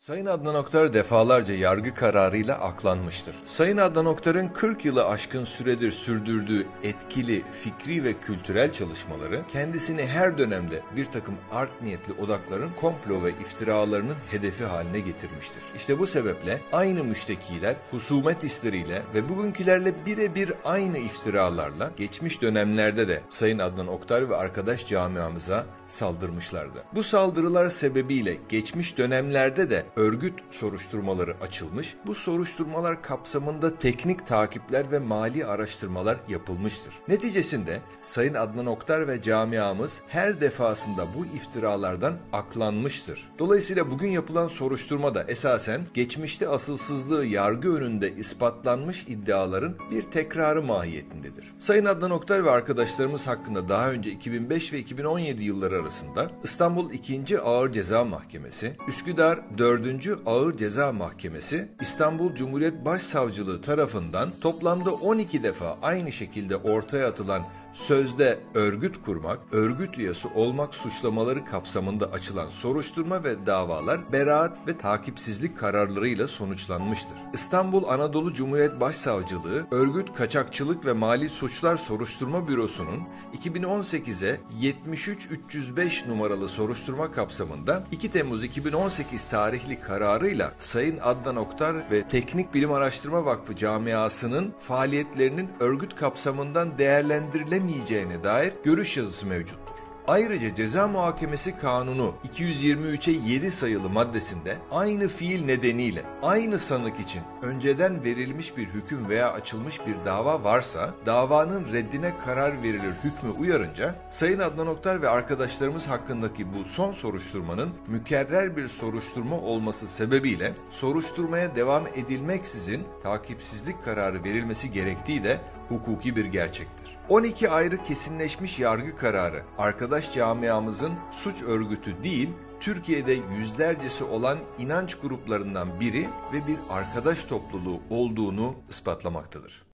Sayın Adnan Oktar defalarca yargı kararıyla aklanmıştır. Sayın Adnan Oktar'ın 40 yılı aşkın süredir sürdürdüğü etkili, fikri ve kültürel çalışmaları kendisini her dönemde bir takım art niyetli odakların komplo ve iftiralarının hedefi haline getirmiştir. İşte bu sebeple aynı müştekiler husumet hisleriyle ve bugünkülerle birebir aynı iftiralarla geçmiş dönemlerde de Sayın Adnan Oktar ve arkadaş camiamıza saldırmışlardı. Bu saldırılar sebebiyle geçmiş dönemlerde de örgüt soruşturmaları açılmış, bu soruşturmalar kapsamında teknik takipler ve mali araştırmalar yapılmıştır. Neticesinde Sayın Adnan Oktar ve camiamız her defasında bu iftiralardan aklanmıştır. Dolayısıyla bugün yapılan soruşturmada esasen geçmişte asılsızlığı yargı önünde ispatlanmış iddiaların bir tekrarı mahiyetindedir. Sayın Adnan Oktar ve arkadaşlarımız hakkında daha önce 2005 ve 2017 yılları arasında İstanbul 2. Ağır Ceza Mahkemesi, Üsküdar 4. Ağır Ceza Mahkemesi, İstanbul Cumhuriyet Başsavcılığı tarafından toplamda 12 defa aynı şekilde ortaya atılan sözde örgüt kurmak, örgüt üyesi olmak suçlamaları kapsamında açılan soruşturma ve davalar beraat ve takipsizlik kararlarıyla sonuçlanmıştır. İstanbul Anadolu Cumhuriyet Başsavcılığı, Örgüt Kaçakçılık ve Mali Suçlar Soruşturma Bürosu'nun 2018'e 73305 numaralı soruşturma kapsamında 2 Temmuz 2018 tarihli kararıyla Sayın Adnan Oktar ve Teknik Bilim Araştırma Vakfı camiasının faaliyetlerinin örgüt kapsamından değerlendirilemeyeceğine dair görüş yazısı mevcuttur. Ayrıca Ceza Muhakemesi Kanunu 223'e 7 sayılı maddesinde aynı fiil nedeniyle aynı sanık için önceden verilmiş bir hüküm veya açılmış bir dava varsa davanın reddine karar verilir hükmü uyarınca Sayın Adnan Oktar ve arkadaşlarımız hakkındaki bu son soruşturmanın mükerrer bir soruşturma olması sebebiyle soruşturmaya devam edilmeksizin takipsizlik kararı verilmesi gerektiği de hukuki bir gerçektir. 12 ayrı kesinleşmiş yargı kararı arkadaş camiamızın suç örgütü değil, Türkiye'de yüzlercesi olan inanç gruplarından biri ve bir arkadaş topluluğu olduğunu ispatlamaktadır.